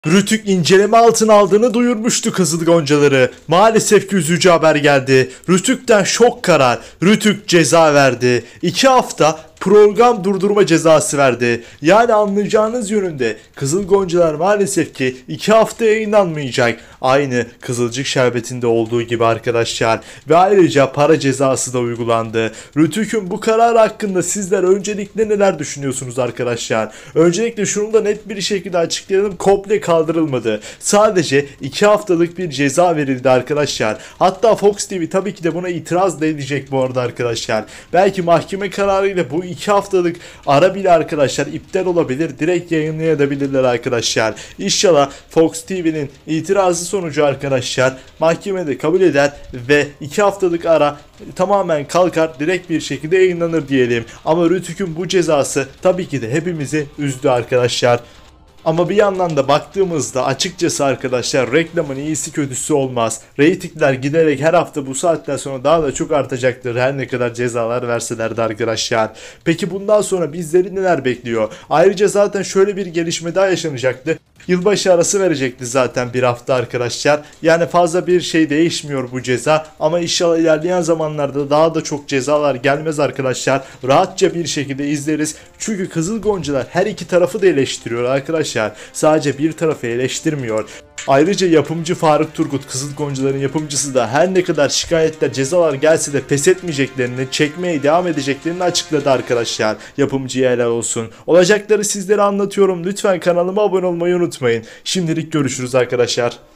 Rütük inceleme altına aldığını duyurmuştu Kızıl Goncaları. Maalesef ki üzücü haber geldi. Rütük'ten şok karar. Rütük ceza verdi. 2 hafta program durdurma cezası verdi. Yani anlayacağınız yönünde Kızıl Goncalar maalesef ki 2 hafta yayınlanmayacak. Aynı Kızılcık Şerbeti'nde olduğu gibi arkadaşlar. Ve ayrıca para cezası da uygulandı. Rütük'ün bu kararı hakkında sizler öncelikle neler düşünüyorsunuz arkadaşlar? Öncelikle şunu da net bir şekilde açıklayalım. Komple kaldırılmadı. Sadece 2 haftalık bir ceza verildi arkadaşlar. Hatta Fox TV tabii ki de buna itiraz da edecek bu arada arkadaşlar. Belki mahkeme kararıyla bu 2 haftalık ara bile arkadaşlar iptal olabilir. Direkt yayınlayabilirler arkadaşlar. İnşallah Fox TV'nin itirazı sonucu arkadaşlar mahkemede kabul eder ve 2 haftalık ara tamamen kalkar, direkt bir şekilde yayınlanır diyelim. Ama Rütük'ün bu cezası tabii ki de hepimizi üzdü arkadaşlar. Ama bir yandan da baktığımızda açıkçası arkadaşlar reklamın iyisi kötüsü olmaz. Reytingler giderek her hafta bu saatten sonra daha da çok artacaktır her ne kadar cezalar verseler de arkadaşlar. Peki bundan sonra bizleri neler bekliyor? Ayrıca zaten şöyle bir gelişme daha yaşanacaktı. Yılbaşı arası verecekti zaten bir hafta arkadaşlar. Yani fazla bir şey değişmiyor bu ceza. Ama inşallah ilerleyen zamanlarda daha da çok cezalar gelmez arkadaşlar. Rahatça bir şekilde izleriz. Çünkü Kızıl Goncalar her iki tarafı da eleştiriyor arkadaşlar. Sadece bir tarafı eleştirmiyor. Ayrıca yapımcı Faruk Turgut, Kızıl Goncalar'ın yapımcısı da her ne kadar şikayetler, cezalar gelse de pes etmeyeceklerini, çekmeye devam edeceklerini açıkladı arkadaşlar. Yapımcıya helal olsun. Olacakları sizlere anlatıyorum. Lütfen kanalıma abone olmayı unutmayın. Şimdilik görüşürüz arkadaşlar.